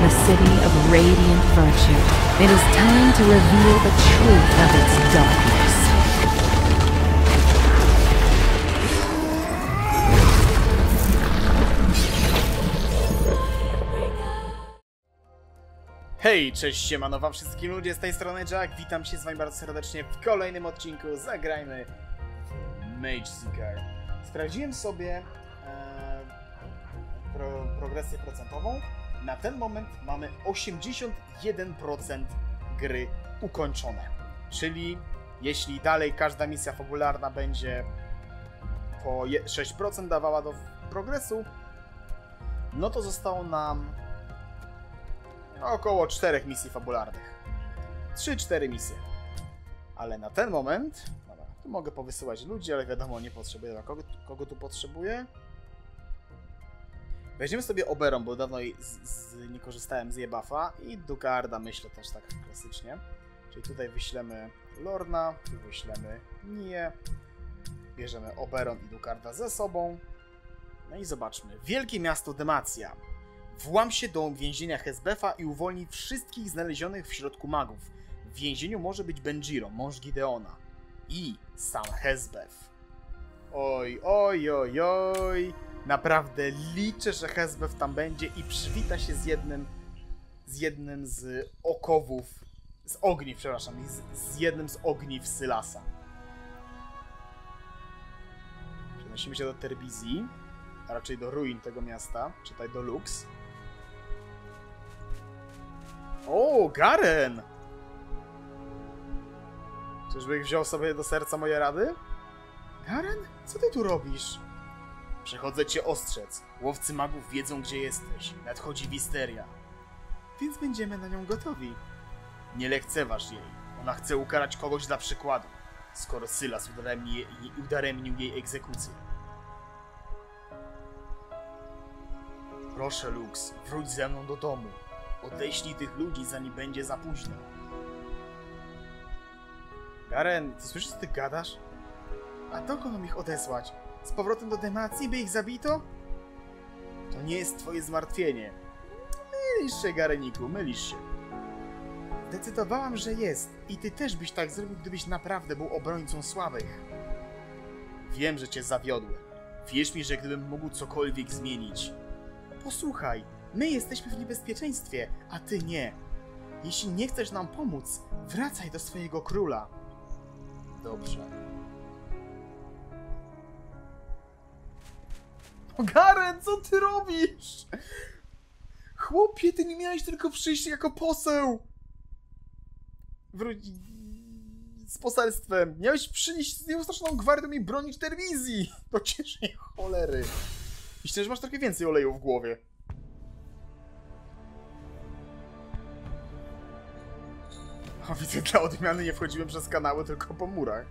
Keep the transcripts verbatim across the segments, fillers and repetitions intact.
the city of radiant virtue. It is time to reveal the truth of its darkness. Hej, cześć, siemano wam wszystkim ludzie, z tej strony Jack, witam się z wami bardzo serdecznie w kolejnym odcinku. Zagrajmy w Mage Seeker. Sprawdziłem sobie e, pro, progresję procentową. Na ten moment mamy osiemdziesiąt jeden procent gry ukończone. Czyli jeśli dalej każda misja fabularna będzie po sześć procent dawała do progresu, no to zostało nam około czterech misji fabularnych. trzy cztery misje. Ale na ten moment... Dobra, tu mogę powysyłać ludzi, ale wiadomo, nie potrzebuję. Kogo, kogo tu potrzebuję? Weźmiemy sobie Oberon, bo dawno z, z, nie korzystałem z Jebuffa. I Dugarda, myślę, też tak klasycznie. Czyli tutaj wyślemy Lorna, tu wyślemy Nię. Bierzemy Oberon i Dugarda ze sobą. No i zobaczmy. Wielkie miasto Demacia. Włam się do więzienia Hezbefa i uwolni wszystkich znalezionych w środku magów. W więzieniu może być Benjiro, mąż Gideona. I sam Hezbef. Oj, oj, oj, oj. Naprawdę liczę, że Hezbef tam będzie i przywita się z jednym z jednym z okowów, z ogniw, przepraszam, z, z jednym z ogniw Sylasa. Przenosimy się do Terbizji, a raczej do ruin tego miasta, czytaj do Lux. O, Garen! Czyżbyś wziął sobie do serca moje rady? Garen? Co ty tu robisz? Przechodzę cię ostrzec. Łowcy magów wiedzą, gdzie jesteś. Nadchodzi Wisteria. Więc będziemy na nią gotowi. Nie lekceważ jej. Ona chce ukarać kogoś dla przykładu, skoro Sylas udaremni, udaremnił jej egzekucję. Proszę, Lux, wróć ze mną do domu. Odeślij tych ludzi, zanim będzie za późno. Garen, ty słyszysz, co ty gadasz? A dokąd mam ich odesłać? Z powrotem do Demacji, by ich zabito? To nie jest twoje zmartwienie. Mylisz się, Gareniku, mylisz się. Zdecydowałam, że jest. I ty też byś tak zrobił, gdybyś naprawdę był obrońcą słabych. Wiem, że cię zawiodłem. Wierz mi, że gdybym mógł cokolwiek zmienić... Posłuchaj, my jesteśmy w niebezpieczeństwie, a ty nie. Jeśli nie chcesz nam pomóc, wracaj do swojego króla. Dobrze. O, Garen, co ty robisz? Chłopie, ty nie miałeś tylko przyjść jako poseł. Wróć z poselstwem. Miałeś przynieść z nieustraszoną gwardią i bronić Terbizji. Do ciężkiej cholery. Myślę, że masz trochę więcej oleju w głowie. O, widzę, dla odmiany nie wchodziłem przez kanały, tylko po murach.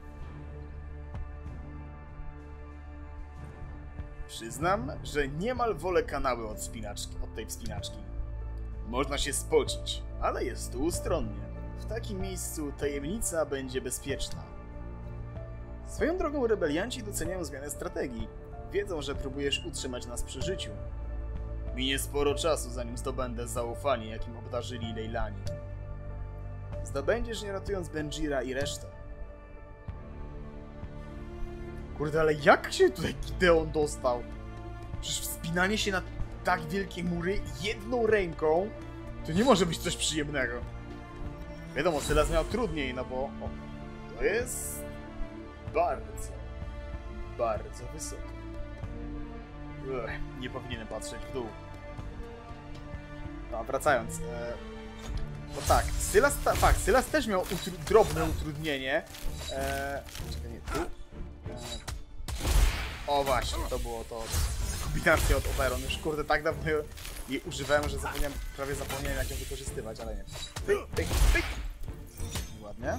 Przyznam, że niemal wolę kanały od spinaczki, od tej wspinaczki. Można się spocić, ale jest tu ustronnie. W takim miejscu tajemnica będzie bezpieczna. Swoją drogą rebelianci doceniają zmianę strategii. Wiedzą, że próbujesz utrzymać nas przy życiu. Minie sporo czasu, zanim zdobędę zaufanie, jakim obdarzyli Leilani. Zdobędziesz, nie ratując Benjira i resztę. Kurde, ale jak się tutaj Gideon dostał? Przecież wspinanie się na tak wielkie mury jedną ręką to nie może być coś przyjemnego. Wiadomo, Sylas miał trudniej, no bo o, to jest bardzo, bardzo wysoko. Ech, nie powinienem patrzeć w dół. No, wracając. E, no tak, Sylas, ta, tak, Sylas też miał utru drobne utrudnienie. E, czekaj, nie, tu. E, o właśnie, to było to. Kombinacja od Oberon. Już kurde, tak dawno jej używałem, że zapomniałem, prawie zapomniałem, jak ją wykorzystywać, ale nie. Pyk, pyk, pyk. Ładnie.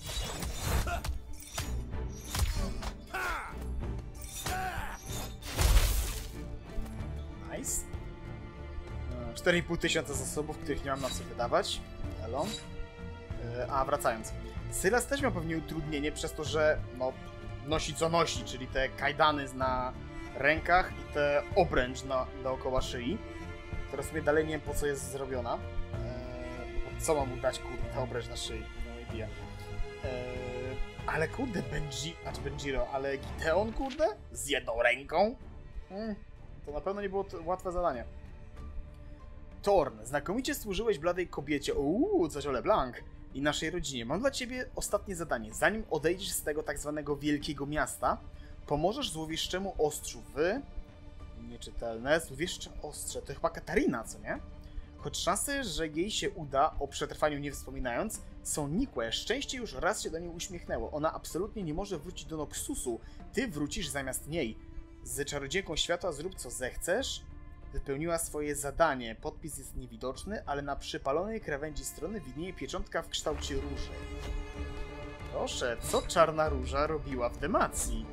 Nice. cztery i pół tysiąca zasobów, których nie mam na co wydawać. Elon. A wracając. Sylas też miał pewnie utrudnienie przez to, że no, nosi co nosi, czyli te kajdany na rękach i te obręcz na, dookoła szyi. która sobie dalej nie wiem po co jest zrobiona. Eee, co mam mu dać, kurde, obręcz na szyi? No idea. Eee, ale kurde, Benji, znaczy Benjiro, ale Gideon, kurde? Z jedną ręką? Hmm, to na pewno nie było to łatwe zadanie. Thorn, znakomicie służyłeś bladej kobiecie, uuu, coś o LeBlanc, i naszej rodzinie. Mam dla ciebie ostatnie zadanie. Zanim odejdziesz z tego tak zwanego wielkiego miasta, pomożesz złowieszczemu ostrzu w... Nieczytelne. Złowieszcze ostrze. To chyba Katarina, co nie? Choć szanse, że jej się uda, o przetrwaniu nie wspominając, są nikłe. Szczęście już raz się do niej uśmiechnęło. Ona absolutnie nie może wrócić do Noxusu. Ty wrócisz zamiast niej. Z czarodziejką światła zrób co zechcesz. Wypełniła swoje zadanie. Podpis jest niewidoczny, ale na przypalonej krawędzi strony widnieje pieczątka w kształcie róży. Proszę, co Czarna Róża robiła w Demacji?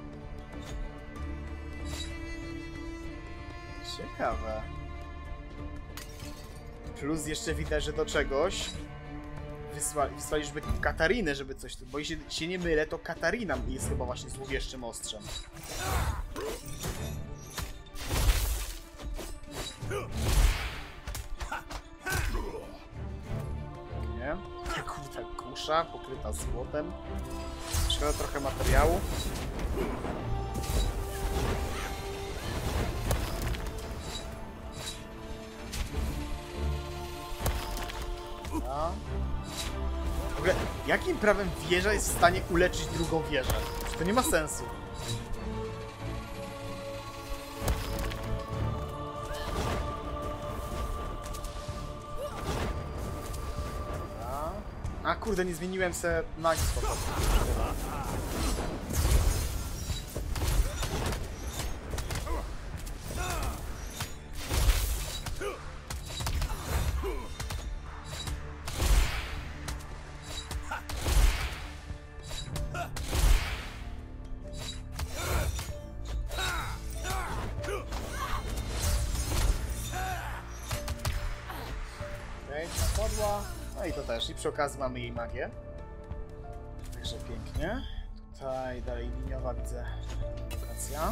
Ciekawe. Plus jeszcze widać, że do czegoś wysłali, wysłaliśmy Katarinę, żeby coś tu... Bo jeśli się nie mylę, to Katarina jest chyba właśnie złowieszczym ostrzem. Nie? Kurde, kusza pokryta złotem. Szkoda trochę materiału. A. W ogóle, jakim prawem wieża jest w stanie uleczyć drugą wieżę? To nie ma sensu. A kurde, nie zmieniłem se nagi po prostu. Okej, ta podła. No i to też. I przy okazji mamy jej magię. Także pięknie. Tutaj dalej liniowa widzę lokacja.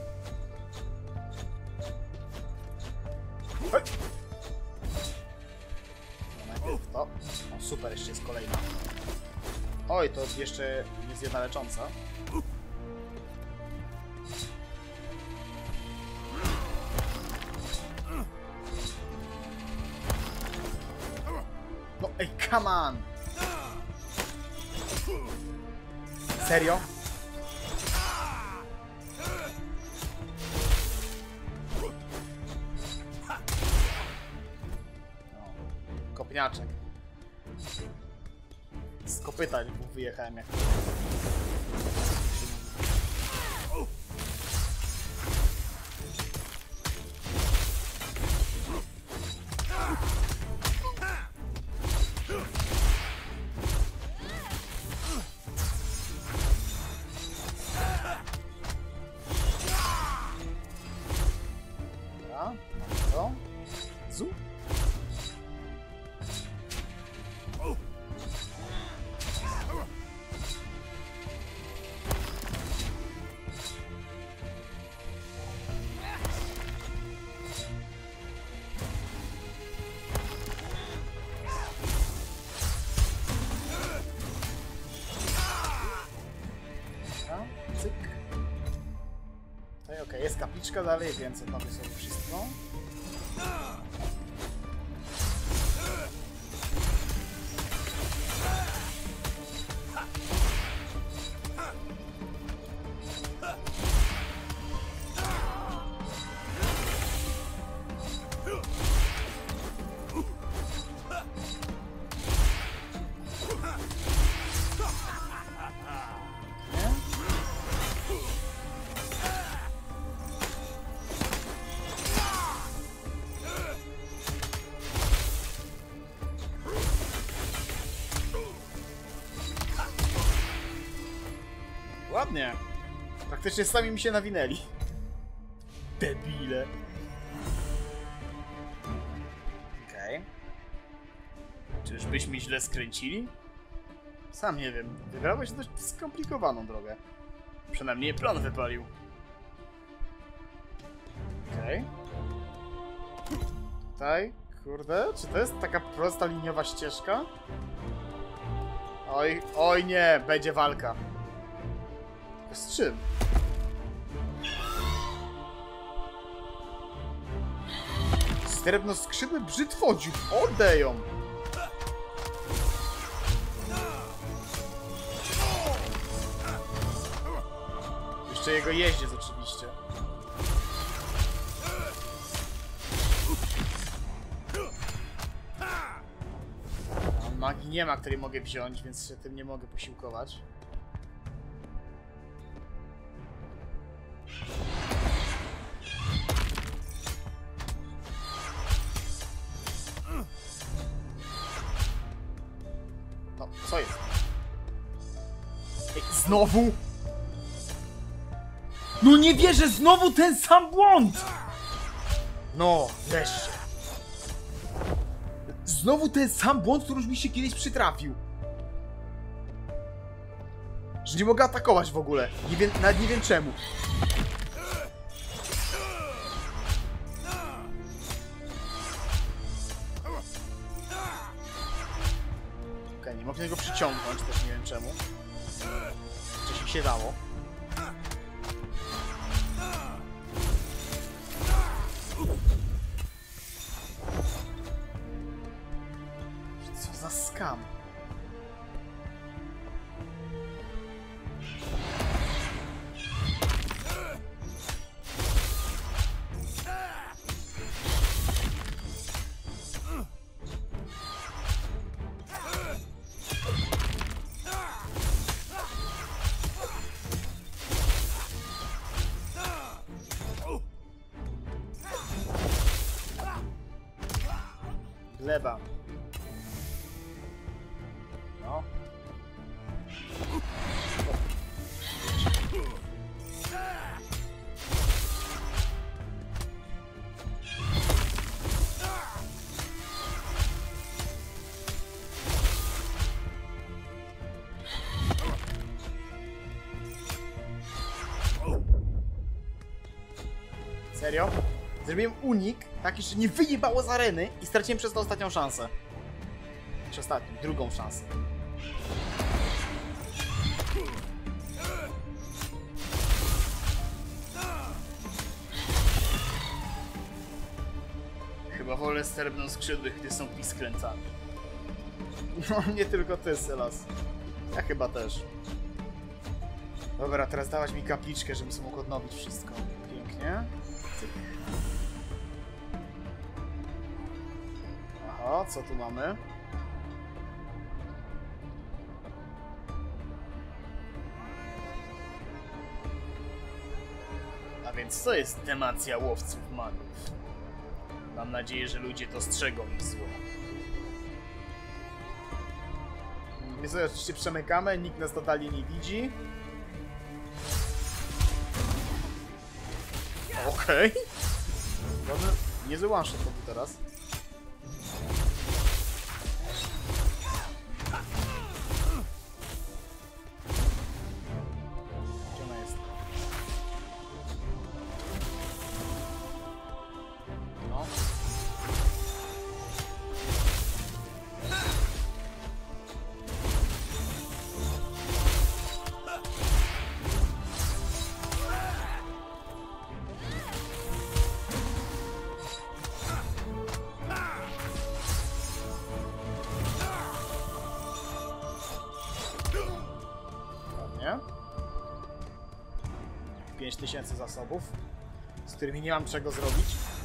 Hej! No najpierw to. O, super, jeszcze jest kolejna. Oj, to jeszcze nie jest jedna lecząca. No ej, come on! Serio? No, kopniaczek. Z kopyta wyjechałem jak... Cyk. Tutaj okej, okay, jest kapliczka dalej, więc odnowię sobie wszystko. Ładnie. Praktycznie sami mi się nawinęli. Debile. Okej. Okay. Czyżbyśmy źle skręcili? Sam nie wiem. Wybrałeś dość skomplikowaną drogę. Przynajmniej plan wypalił. Okej. Okay. tutaj. Kurde, czy to jest taka prosta liniowa ścieżka? Oj, oj nie, będzie walka. Z czym? Srebrnoskrzydły brzytwodziób, odeją! Jeszcze jego jeździec oczywiście. A magii nie ma, której mogę wziąć, więc się tym nie mogę posiłkować. No, co jest? Ej, znowu? No nie wierzę, znowu ten sam błąd! No, wreszcie. Znowu ten sam błąd, który już mi się kiedyś przytrafił. Że nie mogę atakować w ogóle. Nie wiem, nawet nie wiem czemu. Okej, okay, nie mogę tego przyciągnąć, też nie wiem czemu. Wcześniej się dało. Co za skam. Gleba. No. Serio? Zrobiłem unik, taki, że nie wyjebało z areny i straciłem przez to ostatnią szansę. Czy ostatnią, drugą szansę. Chyba wolę srebrnoskrzydłych, gdy są pisklęcami. No, nie tylko ty, Sylas. Ja chyba też. Dobra, teraz dawać mi kapliczkę, żebym sobie mógł odnowić wszystko. Pięknie. Cyk. Aha, co tu mamy? A więc co jest demacja łowców magów? Mam nadzieję, że ludzie dostrzegą ich zło. My sobie oczywiście przemykamy, nikt nas totalnie nie widzi. Okej. Okay. Niezły one shot to był teraz. Gdzie ona jest? No. pięć tysięcy zasobów, z którymi nie mam czego zrobić.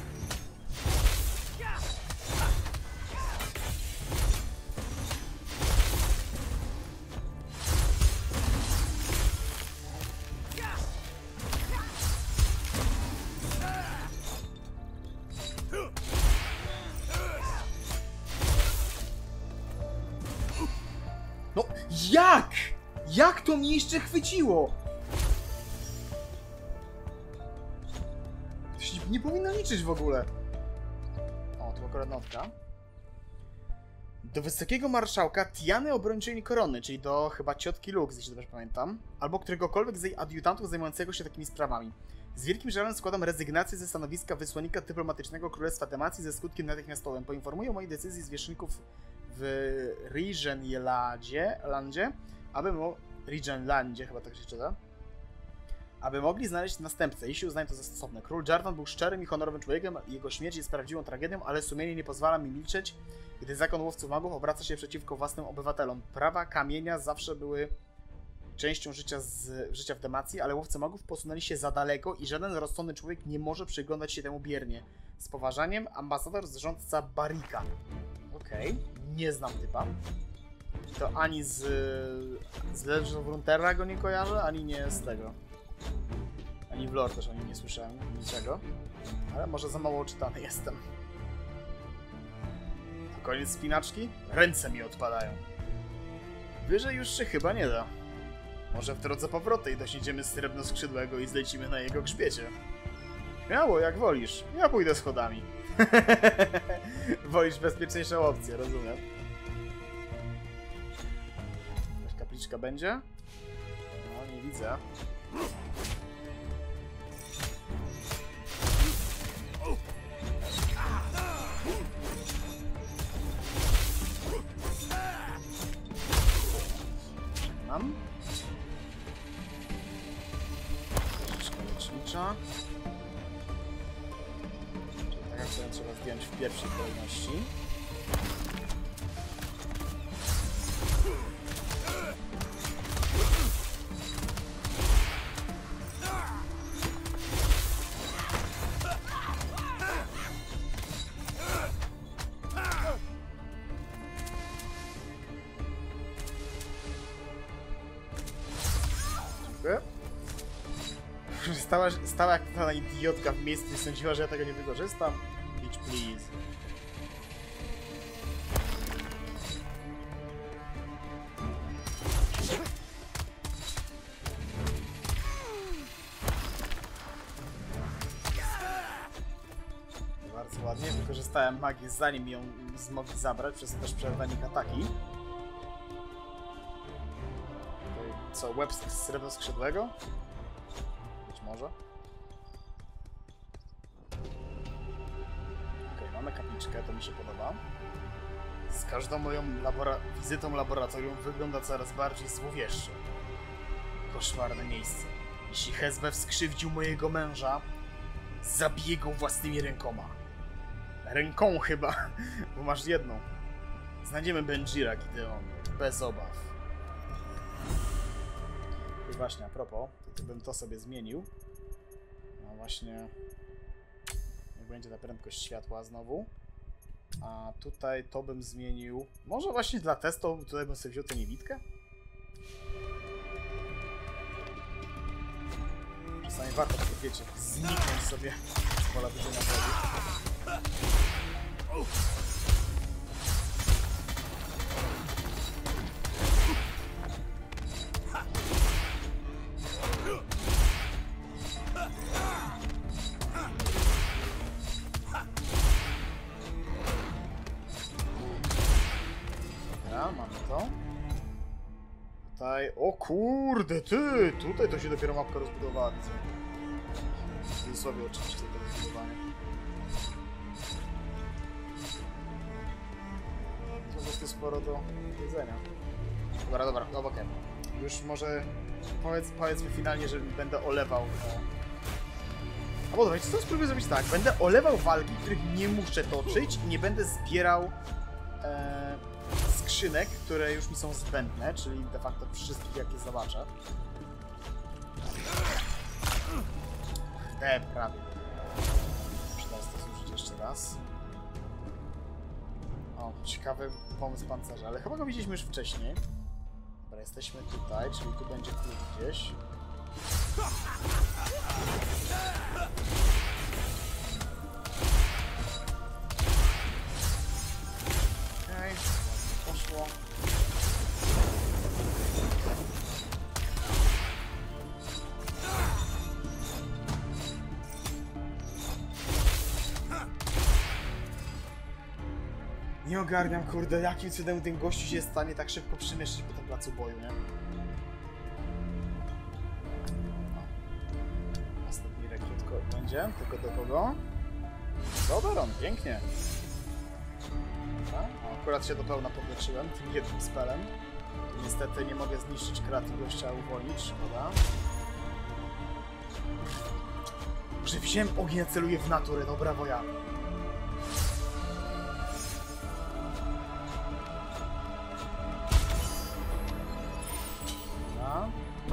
No, jak? Jak to mnie jeszcze chwyciło? To się nie powinno liczyć w ogóle. O, tu akurat notka. Do wysokiego marszałka Tiany Obrończyni Korony, czyli do chyba ciotki Lux, jeśli dobrze pamiętam, albo któregokolwiek z jej adiutantów zajmującego się takimi sprawami. Z wielkim żalem składam rezygnację ze stanowiska wysłannika dyplomatycznego Królestwa Demacji ze skutkiem natychmiastowym. Poinformuję o mojej decyzji zwierzchników w Rigenlandzie, Landzie, aby mo... Rigenlandzie, chyba tak się czyta, aby mogli znaleźć następcę, jeśli uznają to za stosowne. Król Jarvan był szczerym i honorowym człowiekiem, jego śmierć jest prawdziwą tragedią, ale sumienie nie pozwala mi milczeć, gdy zakon łowców magów obraca się przeciwko własnym obywatelom. Prawa kamienia zawsze były częścią życia, z, życia w Demacji, ale łowcy magów posunęli się za daleko i żaden rozsądny człowiek nie może przyglądać się temu biernie. Z poważaniem, ambasador zarządca Barika. Okej, okay. Nie znam typa. To ani z, z Legend of Runeterra go nie kojarzę, ani nie z tego. Ani w lore też o nim nie słyszałem niczego. Ale może za mało czytany jestem. To koniec spinaczki? Ręce mi odpadają. Wyżej już się chyba nie da. Może w drodze powrotnej dosiędziemy Srebrnoskrzydłego i zlecimy na jego grzbiecie. Śmiało, jak wolisz. Ja pójdę schodami. Wolisz bezpieczniejszą opcję, rozumiem. Jakaś kapliczka będzie? No, nie widzę. Mam. Troszeczkę lecznicza. Tak jak sobie trzeba zdjąć w pierwszej kolejności. Stała, stała jak ta idiotka w miejscu i sądziła, że ja tego nie wykorzystam. Bitch, please. Bardzo ładnie. Wykorzystałem magię, zanim ją zmogli zabrać, przez też przerwanik ataki. Co, łeb Srebrnoskrzydłego? Może. Okej, okay, mamy kapliczkę, to mi się podoba. Z każdą moją labora wizytą laboratorium wygląda coraz bardziej złowieszcze. Koszmarne miejsce. Jeśli Hezbew skrzywdził mojego męża, zabiję go własnymi rękoma. Ręką chyba, bo masz jedną. Znajdziemy Benjira, Gideon, bez obaw. I właśnie, a propos, to bym to sobie zmienił. No właśnie, niech będzie ta prędkość światła znowu. A tutaj to bym zmienił. Może właśnie dla testu tutaj bym sobie wziął tę niewidkę? Czasami warto, tak wiecie, zniknąć sobie z pola widzenia wody. O kurde, ty! Tutaj to się dopiero mapka rozbudowała. W cudzysłowie oczywiście to rozbudowanie. To jest sporo do jedzenia. Dobra, dobra, dobra, okej. Już może powiedz, powiedzmy finalnie, że będę olewał. O... Albo dobra, co spróbuję zrobić tak? Będę olewał walki, których nie muszę toczyć i nie będę zbierał e... skrzynek, które już mi są zbędne, czyli de facto wszystkich, jakie zobaczę. Te prawie. Muszę teraz to zużyć jeszcze raz. O, ciekawy pomysł pancerza, ale chyba go widzieliśmy już wcześniej. Dobra, jesteśmy tutaj, czyli tu będzie klucz gdzieś. Okej, poszło. Nie ogarniam, kurde, jakim cudem ten gościu się jest w stanie tak szybko przemieszczać po tym placu boju, nie? Ostatni rekrut. idzie, tylko do kogo? Do Oberon, pięknie. A, akurat się do pełna podleczyłem tym jednym spelem. Niestety nie mogę zniszczyć kreaty gościa, uwolnić, szkoda. Że wziąłem ogień, celuję w naturę, no brawo ja. Dobra.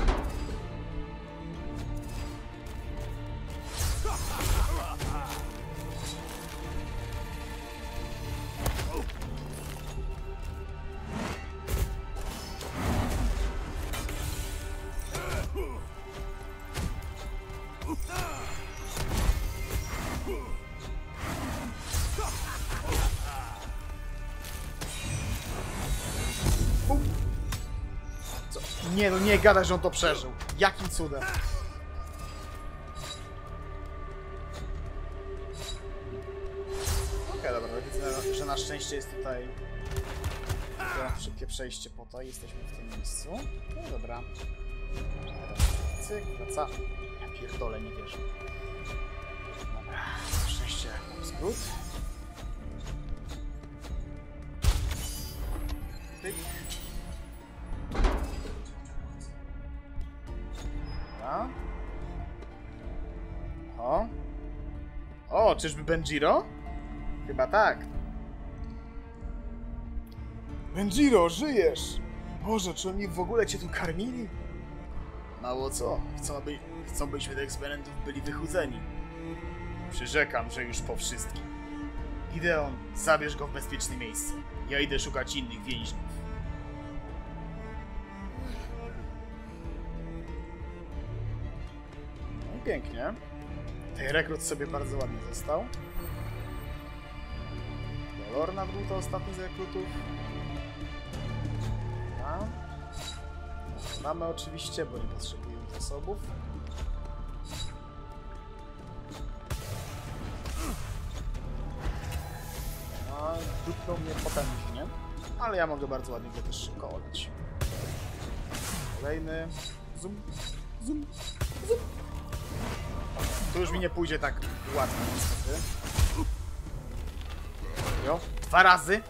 Co? Nie no, nie gadaj, że on to przeżył. Jakim cudem? Okej, okay, dobra, widzę, że na szczęście jest tutaj szybkie przejście po to i jesteśmy w tym miejscu. No dobra. Cyk, wraca. Ja pierdolę, nie wierzę. Dobra, na szczęście mam skrót. Tyk. Dobra. O. O, czyżby Benjiro? Chyba tak. Benjiro, żyjesz! Boże, czy oni w ogóle cię tu karmili? Mało co, chcą, by, chcą byśmy tych eksperymentów byli wychudzeni. Przyrzekam, że już po wszystkim. Gideon, zabierz go w bezpieczne miejsce. Ja idę szukać innych więźniów. No i pięknie. Ten rekrut sobie bardzo ładnie został. Lorna był to ostatni z rekrutów. A. Mamy oczywiście, bo nie potrzebujemy zasobów. No, dupnął mnie potężnie, ale ja mogę bardzo ładnie go też szybko olać. Kolejny. Zoom, zoom, zoom. To już mi nie pójdzie tak łatwo niestety. Jo, dwa razy.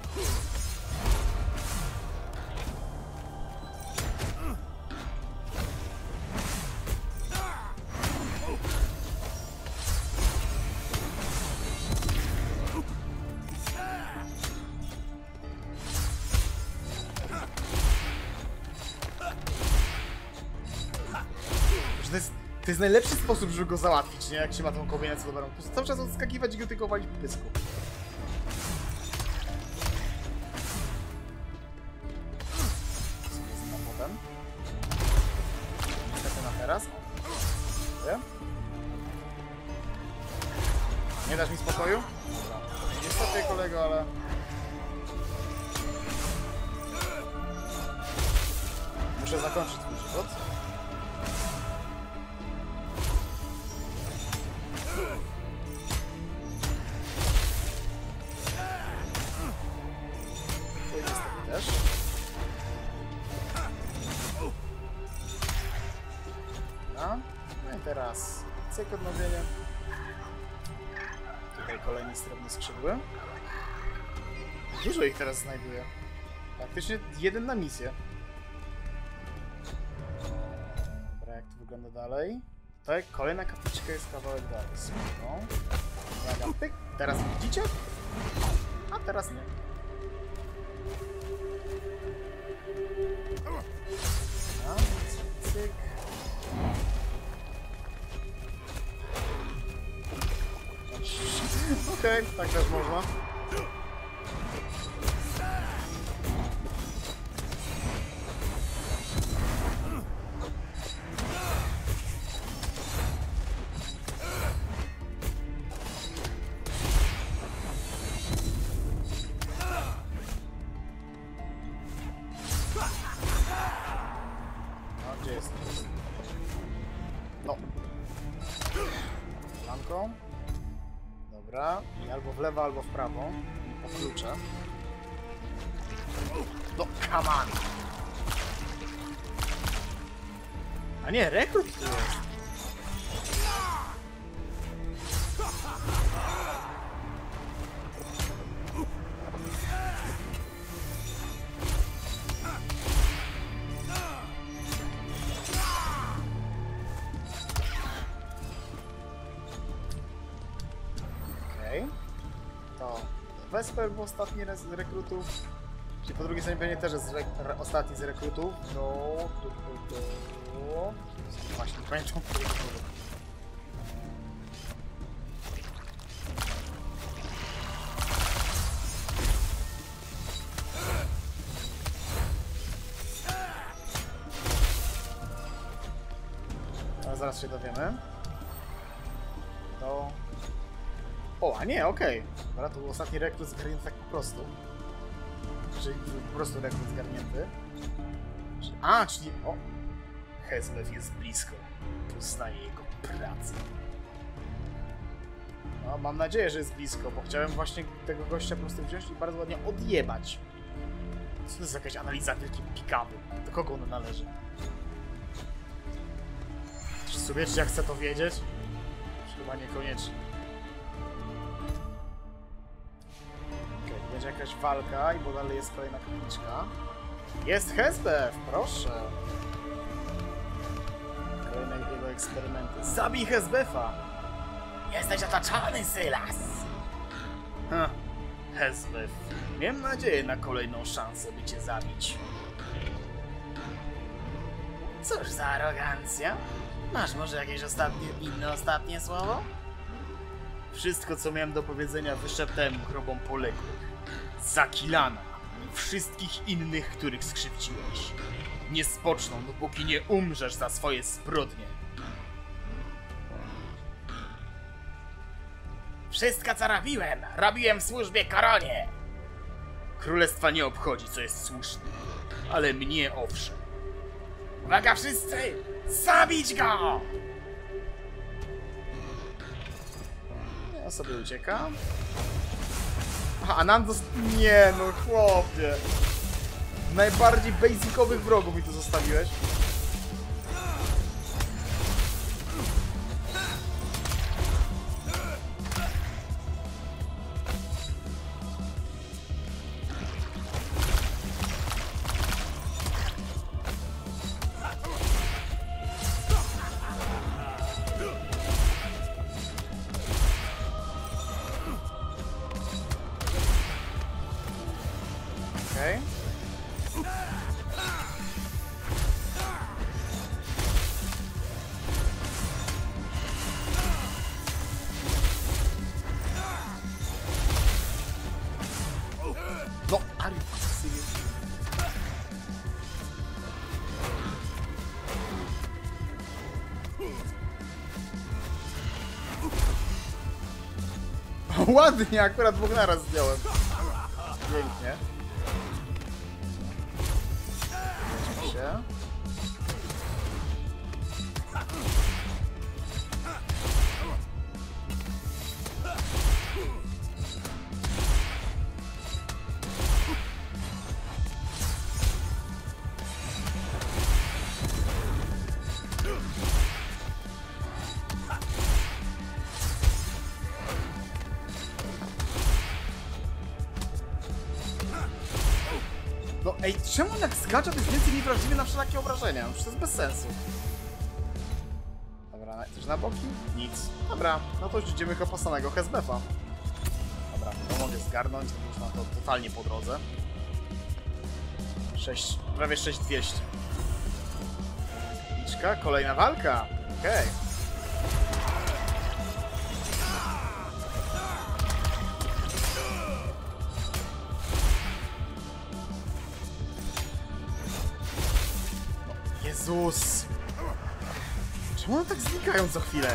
To jest, to jest najlepszy sposób, żeby go załatwić, nie? Jak się ma tą kombinację dobrą. Po prostu cały czas odskakiwać i go tylko walić po pysku. Niestety na teraz. Dziękuję. Nie dasz mi spokoju? Dobra. Niestety, kolego, ale... Muszę zakończyć twój żywot. To niestety też. No i teraz cyk odnowienie. Tutaj kolejne srebrne skrzydły. Dużo ich teraz znajduję. Praktycznie jeden na misję. Dobra, jak to wygląda dalej? Tutaj kolejna kapliczka jest kawałek dalej. Spoko. Uwaga, pyk. Teraz widzicie? A teraz nie. A, cyk, cyk. Okej, okay, tak też można. No, gdzie jest? No. Lanką. Dobra, i albo w lewo, albo w prawo. I po klucze. No, come on! A nie, rekrut tu jest! Okej. Okay. To Vesper był ostatni z rekrutów. Czyli po drugiej stronie pewnie też jest re ostatni z rekrutów. No, to, to, to. Właśnie, nie pamiętam. Ale zaraz się dowiemy. To... O, a nie, okej. Okay. Dobra, to był ostatni rekrut zgarnięty tak po prostu. Czyli po prostu rekrut zgarnięty. A, czyli... O! Hezbew jest blisko. Poznaję jego pracę. No, mam nadzieję, że jest blisko, bo chciałem właśnie tego gościa po prostu wziąć i bardzo ładnie odjebać. Co to jest jakaś analiza wielkiej pikawy? Do kogo ona należy? Czy sobie, czy ja chcę to wiedzieć? Chyba niekoniecznie. Będzie jakaś walka i bo dalej jest kolejna kapliczka. Jest Hezbew, proszę! Kolejne jego eksperymenty. Zabij Hezbefa! Jesteś otoczony, Sylas! Ha, Hezbew. Miałem nadzieję na kolejną szansę, by cię zabić. Cóż za arogancja? Masz może jakieś ostatnie, inne ostatnie słowo? Wszystko, co miałem do powiedzenia, wyszeptałem chrobom poległych. Zakilana i wszystkich innych, których skrzywdziłeś. Nie spoczną, dopóki nie umrzesz za swoje zbrodnie. Wszystko, co robiłem, robiłem w służbie koronie. Królestwa nie obchodzi, co jest słuszne, ale mnie owszem. Uwaga wszyscy! Zabić go! Ja sobie uciekam. Aha, Anandos... Nie no, chłopie. Najbardziej basicowych wrogów mi tu zostawiłeś. Okej. No, are you serious? Ładnie, akurat dwóch naraz zdjąłem. Pięknie. Weźmy się. No ej, czemu jak skacza, to jest więcej niewrażliwy na wszelakie obrażenia? Przecież to jest bez sensu. Dobra, coś na boki? Nic. Dobra, no to już idziemy chyba po samego Hezbefa. Dobra, to mogę zgarnąć, to już mam to totalnie po drodze. sześć, prawie sześć tysięcy dwieście. Liczka, kolejna walka. Okej. Okay. Jezus! Czemu one tak znikają co chwilę?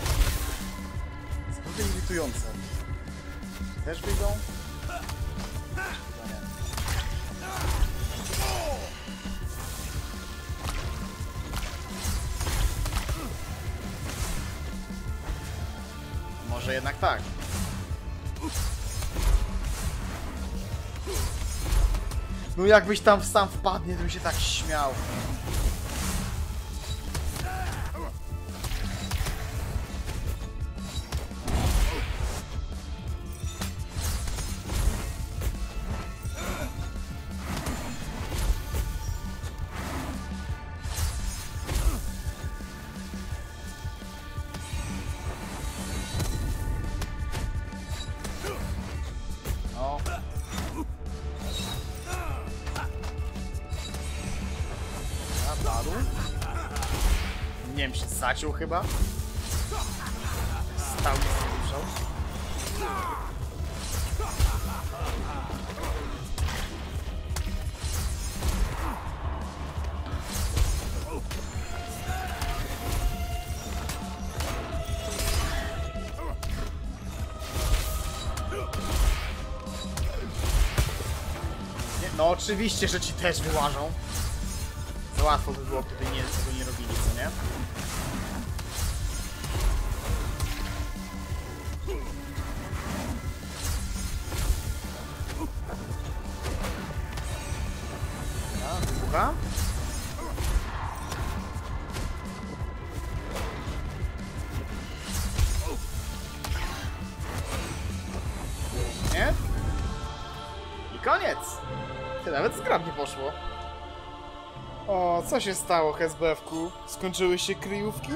To jest irytujące. Też wyjdą? Chyba nie. Może jednak tak. No jakbyś tam sam wpadnie, to bym się tak śmiał. nie wiem, się zaciął chyba. Stał i się ruszał. No oczywiście, że ci też wyłażą. Za łatwo by było, gdyby nie, tego nie robili, co nie? A, wybucha? Nie? I koniec! Ty, nawet zgrabnie poszło. O, co się stało, Hezbewku? Skończyły się kryjówki?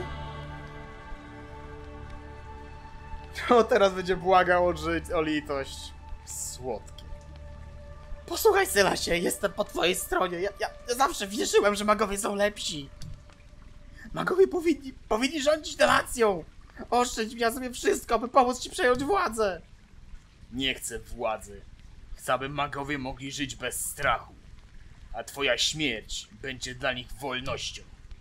O, teraz będzie błagał o, żyć, o litość. Słodkie. Posłuchaj, Sylasie, jestem po twojej stronie. Ja, ja, ja zawsze wierzyłem, że magowie są lepsi. Magowie powinni, powinni rządzić nacją. Oszczędź mi, ja sobie wszystko, by pomóc ci przejąć władzę. Nie chcę władzy. Chcę, aby magowie mogli żyć bez strachu. A twoja śmierć będzie dla nich wolnością.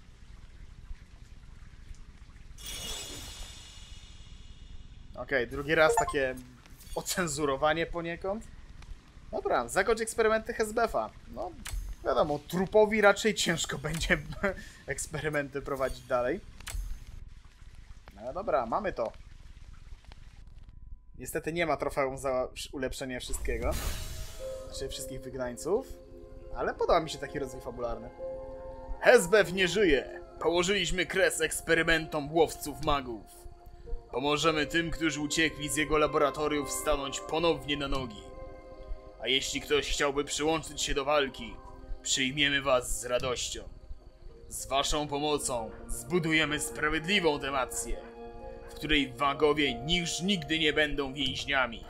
Okej, okay, drugi raz takie ocenzurowanie poniekąd. Dobra, zakończ eksperymenty Hezbefa. No, wiadomo, trupowi raczej ciężko będzie eksperymenty prowadzić dalej. No dobra, mamy to. Niestety nie ma trofeum za ulepszenie wszystkiego. Znaczy wszystkich wygnańców. Ale podoba mi się taki rozwój fabularny. Hezbef nie żyje! Położyliśmy kres eksperymentom łowców magów. Pomożemy tym, którzy uciekli z jego laboratoriów, stanąć ponownie na nogi. A jeśli ktoś chciałby przyłączyć się do walki, przyjmiemy was z radością. Z waszą pomocą zbudujemy sprawiedliwą demację, w której magowie już nigdy nie będą więźniami.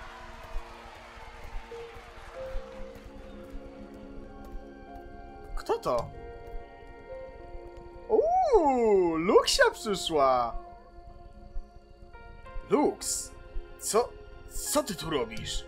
Kto to? Uuu, Luxia przyszła! Lux, co, co ty tu robisz?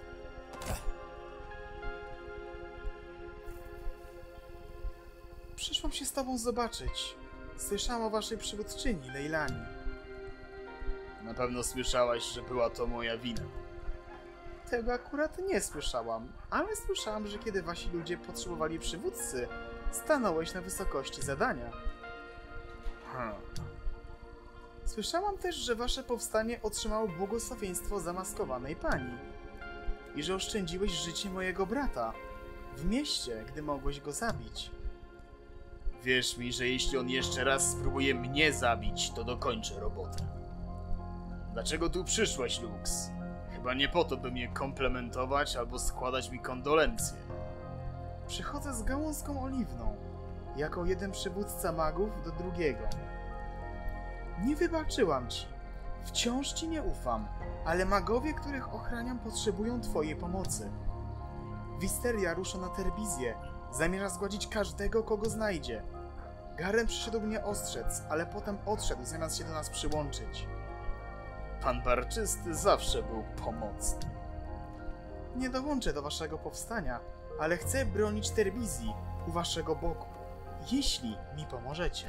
Przyszłam się z tobą zobaczyć. Słyszałam o waszej przywódczyni, Leilani. Na pewno słyszałaś, że była to moja wina. Tego akurat nie słyszałam, ale słyszałam, że kiedy wasi ludzie potrzebowali przywódcy, stanąłeś na wysokości zadania. Hmm. Słyszałam też, że wasze powstanie otrzymało błogosławieństwo zamaskowanej pani i że oszczędziłeś życie mojego brata w mieście, gdy mogłeś go zabić. Wierz mi, że jeśli on jeszcze raz spróbuje mnie zabić, to dokończę robotę. Dlaczego tu przyszłeś, Lux? Chyba nie po to, by mnie komplementować albo składać mi kondolencje. Przychodzę z gałązką oliwną, jako jeden przywódca magów do drugiego. Nie wybaczyłam ci. Wciąż ci nie ufam, ale magowie, których ochraniam, potrzebują twojej pomocy. Wisteria rusza na Terbizję. Zamierza zgładzić każdego, kogo znajdzie. Garen przyszedł mnie ostrzec, ale potem odszedł, zamiast się do nas przyłączyć. Pan Barczysty zawsze był pomocny. Nie dołączę do waszego powstania, ale chcę bronić Terbizji u waszego boku, jeśli mi pomożecie.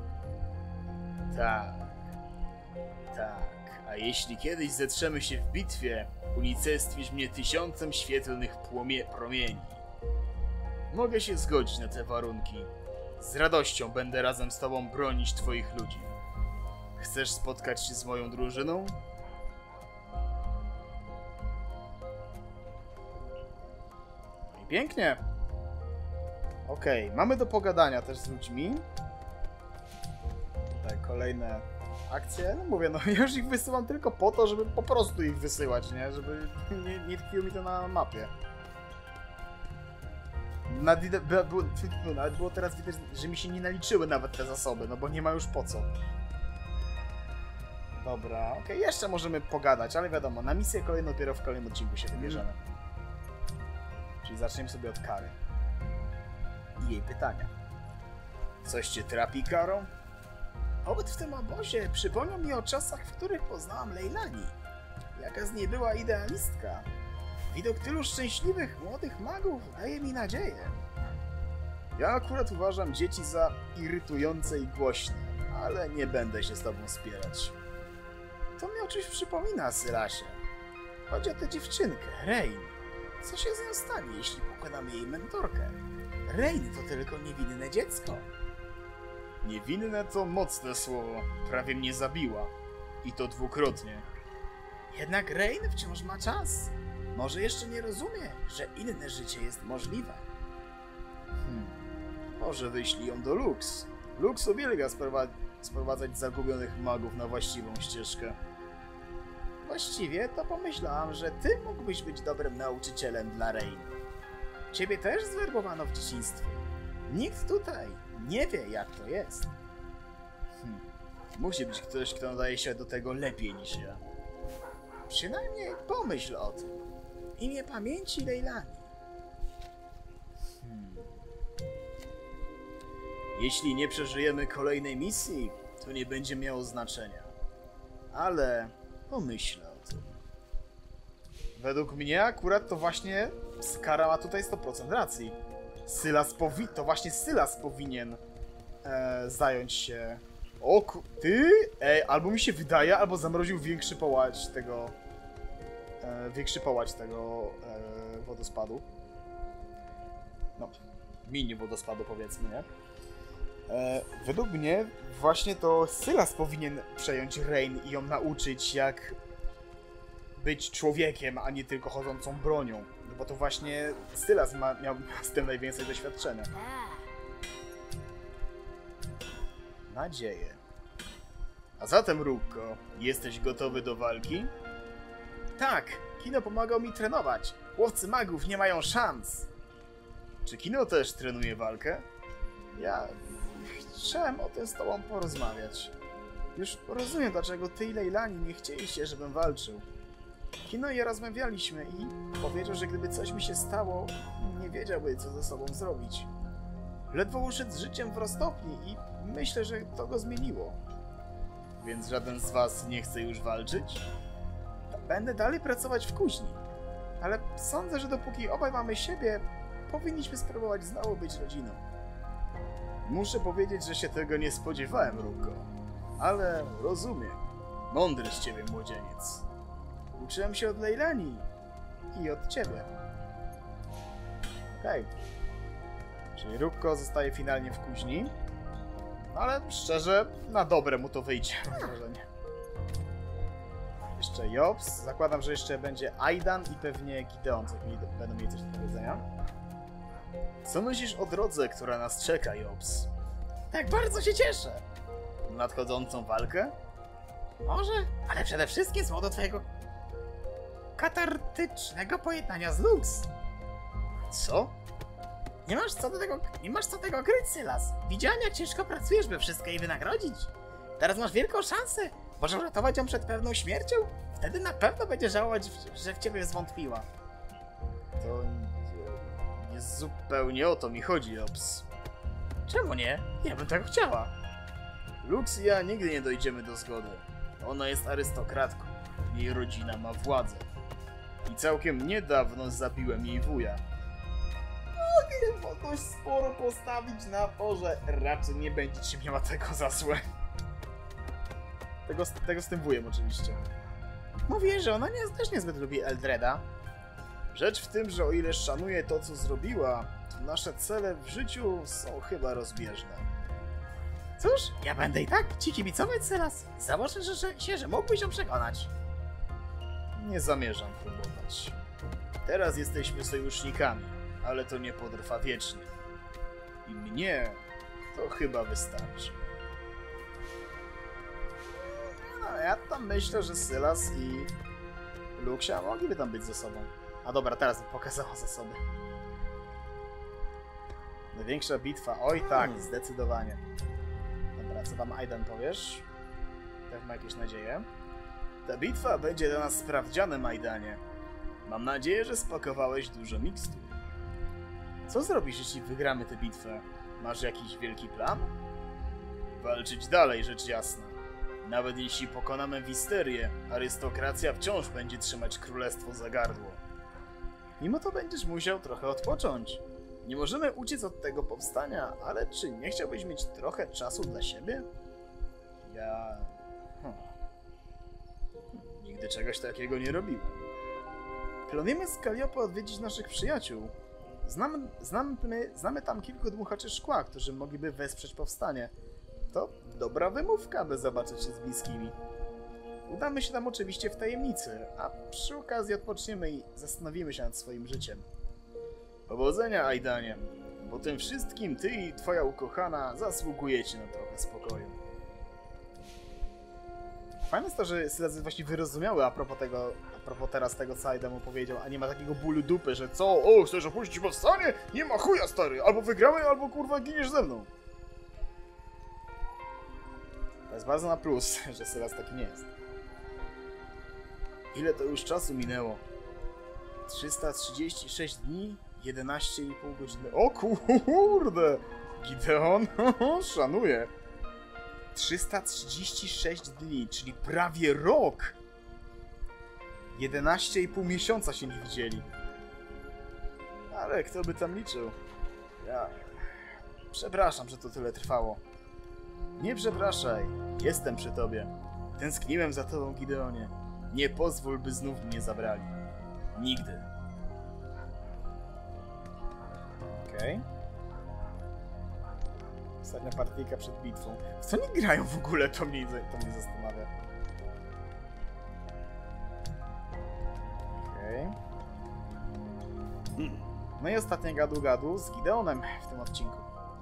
Tak, tak. A jeśli kiedyś zetrzemy się w bitwie, unicestwisz mnie tysiącem świetlnych płomie promieni. Mogę się zgodzić na te warunki. Z radością będę razem z tobą bronić twoich ludzi. Chcesz spotkać się z moją drużyną? No i pięknie. Okej, okay, mamy do pogadania też z ludźmi. Tutaj kolejne akcje. No mówię, no ja już ich wysyłam tylko po to, żeby po prostu ich wysyłać, nie? Żeby nie, nie tkwiło mi to na mapie. Nawet było, nawet było teraz widać, że mi się nie naliczyły nawet te zasoby, no bo nie ma już po co. Dobra, okej, okay, jeszcze możemy pogadać, ale wiadomo, na misję kolejną dopiero w kolejnym odcinku się wybierzemy. Mm. Czyli zaczniemy sobie od Kary. I jej pytania. Coś cię trapi, Karo? Pobyt w tym obozie przypomniał mi o czasach, w których poznałam Leilani. Jaka z niej była idealistka. Widok tylu szczęśliwych, młodych magów daje mi nadzieję. Ja akurat uważam dzieci za irytujące i głośne, ale nie będę się z tobą spierać. To mi o czymś przypomina, Sylasie. Chodzi o tę dziewczynkę, Rain. Co się z nią stanie, jeśli pokonamy jej mentorkę? Rain to tylko niewinne dziecko. Niewinne to mocne słowo. Prawie mnie zabiła. I to dwukrotnie. Jednak Rain wciąż ma czas. Może jeszcze nie rozumie, że inne życie jest możliwe. Hmm. Może wyślij ją do Lux. Lux uwielbia sprowa sprowadzać zagubionych magów na właściwą ścieżkę. Właściwie to pomyślałam, że ty mógłbyś być dobrym nauczycielem dla Rain. Ciebie też zwerbowano w dzieciństwie. Nikt tutaj nie wie, jak to jest. Hmm. Musi być ktoś, kto nadaje się do tego lepiej niż ja. Przynajmniej pomyśl o tym. Imię pamięci Leilani. Hmm. Jeśli nie przeżyjemy kolejnej misji, to nie będzie miało znaczenia. Ale pomyślę o tym. Według mnie akurat to właśnie Skara ma tutaj sto procent racji. Sylas powi... To właśnie Sylas powinien e, zająć się... O, ty? Ej, albo mi się wydaje, albo zamroził większy połać tego... E, większy połać tego e, wodospadu. No, mini wodospadu powiedzmy, nie? E, według mnie właśnie to Sylas powinien przejąć Rain i ją nauczyć, jak być człowiekiem, a nie tylko chodzącą bronią. No bo to właśnie Sylas ma, miał z tym najwięcej doświadczenia. Nadzieję. A zatem, Rukko, jesteś gotowy do walki? Tak, Kino pomagał mi trenować. Łowcy magów nie mają szans. Czy Kino też trenuje walkę? Ja chciałem o tym z tobą porozmawiać. Już rozumiem, dlaczego ty i Leilani nie chcieliście, żebym walczył. Kino i ja rozmawialiśmy i powiedział, że gdyby coś mi się stało, nie wiedziałby, co ze sobą zrobić. Ledwo uszedł z życiem w roztopni i myślę, że to go zmieniło. Więc żaden z was nie chce już walczyć? Będę dalej pracować w kuźni. Ale sądzę, że dopóki obaj mamy siebie, powinniśmy spróbować znowu być rodziną. Muszę powiedzieć, że się tego nie spodziewałem, Rukko. Ale rozumiem. Mądry z ciebie młodzieniec. Uczyłem się od Leilani i od ciebie. Okej. Okay. Czyli Rukko zostaje finalnie w kuźni. Ale szczerze, na dobre mu to wyjdzie, mam wrażenie. Jeszcze Jobs. Zakładam, że jeszcze będzie Aidan i pewnie Gideon, co mi będą mieli coś do powiedzenia. Co myślisz o drodze, która nas czeka, Jobs? Tak bardzo się cieszę! Nadchodzącą walkę? Może, ale przede wszystkim z powodu twojego katartycznego pojednania z Lux. Co? Nie masz co do tego, nie masz co tego kryć, Sylas. Widziałem, jak ciężko pracujesz, by wszystko jej wynagrodzić. Teraz masz wielką szansę. Możesz uratować ją przed pewną śmiercią? Wtedy na pewno będzie żałować, że w ciebie zwątpiła. To nie, nie zupełnie o to mi chodzi, Jobs. Czemu nie? Ja bym tego chciała. Lux i ja nigdy nie dojdziemy do zgody. Ona jest arystokratką. Jej rodzina ma władzę. I całkiem niedawno zabiłem jej wuja. Mogę dość sporo postawić na to, że raczej nie będziecie miała tego za złe. Tego, tego z tym wujem oczywiście. Mówię, że ona nie, też niezbyt lubi Eldreda. Rzecz w tym, że o ile szanuje to, co zrobiła, to nasze cele w życiu są chyba rozbieżne. Cóż, ja będę i tak ci kibicować, Sylas. Założę że, się, że mógłbyś ją przekonać. Nie zamierzam próbować. Teraz jesteśmy sojusznikami, ale to nie potrwa wiecznie. I mnie to chyba wystarczy. No, ja tam myślę, że Sylas i Luxia mogliby tam być ze sobą. A dobra, teraz mi pokazała zasoby. Największa bitwa. Oj tak, hmm. zdecydowanie. Dobra, co tam Aidan powiesz? Tak ma jakieś nadzieje. Ta bitwa będzie dla nas sprawdzianem, Aidanie. Mam nadzieję, że spakowałeś dużo mikstur. Co zrobisz, jeśli wygramy tę bitwę? Masz jakiś wielki plan? walczyć dalej, rzecz jasna. Nawet jeśli pokonamy Wisterię, arystokracja wciąż będzie trzymać królestwo za gardło. Mimo to będziesz musiał trochę odpocząć. Nie możemy uciec od tego powstania, ale czy nie chciałbyś mieć trochę czasu dla siebie? Ja... Hmm. Nigdy czegoś takiego nie robiłem. Planujemy z Kaliopy odwiedzić naszych przyjaciół. Znamy, znamy, znamy tam kilku dmuchaczy szkła, którzy mogliby wesprzeć powstanie. To dobra wymówka, by zobaczyć się z bliskimi. Udamy się tam oczywiście w tajemnicy, a przy okazji odpoczniemy i zastanowimy się nad swoim życiem. Powodzenia, Aidanie. Po tym wszystkim ty i twoja ukochana zasługujecie na trochę spokoju. Fajne jest to, że Sylas właśnie wyrozumiały a propos tego, a propos teraz tego, co Aida mu powiedział, a nie ma takiego bólu dupy, że co? O, chcesz opuścić powstanie? Nie ma chuja, stary! Albo wygramy, albo kurwa giniesz ze mną. To jest bardzo na plus, że Sylas taki nie jest. Ile to już czasu minęło? trzysta trzydzieści sześć dni? jedenaście i pół godziny. O kurde! Gideon, szanuję. trzysta trzydzieści sześć dni, czyli prawie rok. jedenaście i pół miesiąca się nie widzieli. Ale kto by tam liczył? Ja... Przepraszam, że to tyle trwało. Nie przepraszaj, jestem przy tobie. Tęskniłem za tobą, Gideonie. Nie pozwól, by znów mnie zabrali. Nigdy. Okej. Okay. Ostatnia partyjka przed bitwą. W co nie grają w ogóle? To mnie, to mnie zastanawia. Okej. Okay. Hmm. No i ostatnie gadu-gadu z Gideonem w tym odcinku.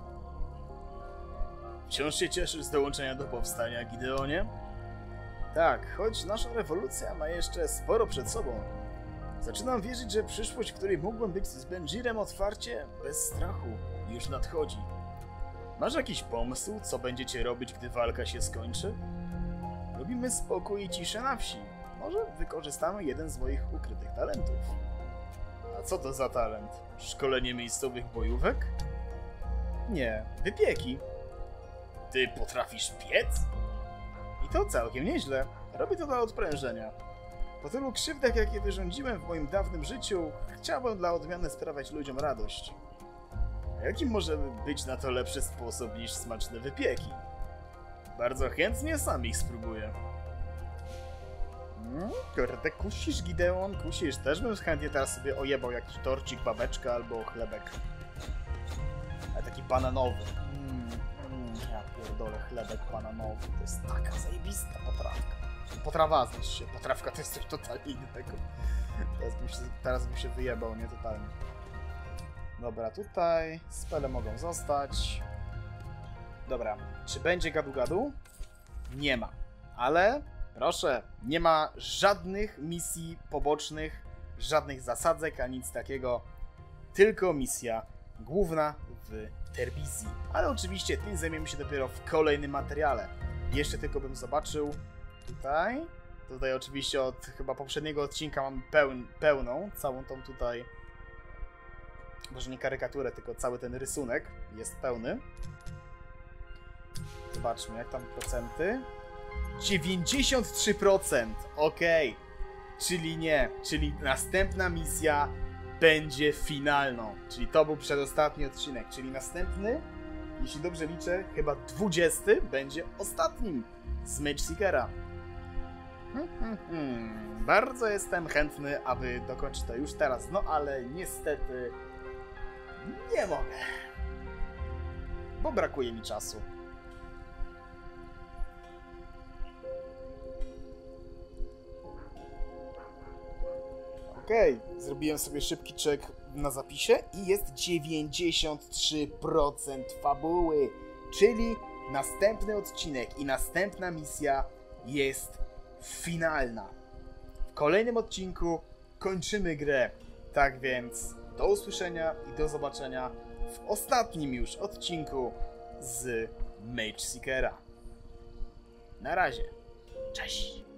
Wciąż się cieszysz z dołączenia do powstania, Gideonie? Tak, choć nasza rewolucja ma jeszcze sporo przed sobą. Zaczynam wierzyć, że przyszłość, w której mógłbym być z Benjirem otwarcie, bez strachu, już nadchodzi. Masz jakiś pomysł, co będziecie robić, gdy walka się skończy? Lubimy spokój i ciszę na wsi. Może wykorzystamy jeden z moich ukrytych talentów. A co to za talent? Szkolenie miejscowych bojówek? Nie, wypieki. Ty potrafisz piec? I to całkiem nieźle. Robię to dla odprężenia. Po tylu krzywdach, jakie wyrządziłem w moim dawnym życiu, chciałbym dla odmiany sprawiać ludziom radość. A jaki może być na to lepszy sposób niż smaczne wypieki? Bardzo chętnie sam ich spróbuję. Hmm, kurde, kusisz, Gideon, kusisz. Też bym chętnie teraz sobie ojebał jakiś torcik, babeczka albo chlebek. Ale taki bananowy. Mm, mm, ja pierdolę, chlebek bananowy. To jest taka zajebista potrawka. Potrawa, znaczy się. Potrawka to jest coś totalnie innego. Teraz bym się, teraz bym się wyjebał, nie totalnie. Dobra, tutaj spele mogą zostać. Dobra, czy będzie gadu-gadu? Nie ma. Ale, proszę, nie ma żadnych misji pobocznych, żadnych zasadzek, a nic takiego. Tylko misja główna w Terbizji. Ale oczywiście tym zajmiemy się dopiero w kolejnym materiale. Jeszcze tylko bym zobaczył tutaj. Tutaj oczywiście od chyba poprzedniego odcinka mam pełn, pełną, całą tą tutaj, może nie karykaturę, tylko cały ten rysunek jest pełny. Zobaczmy, jak tam procenty. dziewięćdziesiąt trzy procent! Okej. Okay. Czyli nie. Czyli następna misja będzie finalną. Czyli to był przedostatni odcinek. Czyli następny, jeśli dobrze liczę, chyba dwudziesty będzie ostatnim z Mageseekera. Hmm, hmm, hmm. Bardzo jestem chętny, aby dokończyć to już teraz. No ale niestety nie mogę. Bo brakuje mi czasu. Okej, okay. Zrobiłem sobie szybki check na zapisie i jest dziewięćdziesiąt trzy procent fabuły. Czyli następny odcinek i następna misja jest finalna. W kolejnym odcinku kończymy grę. Tak więc do usłyszenia i do zobaczenia w ostatnim już odcinku z Mageseekera. Na razie. Cześć!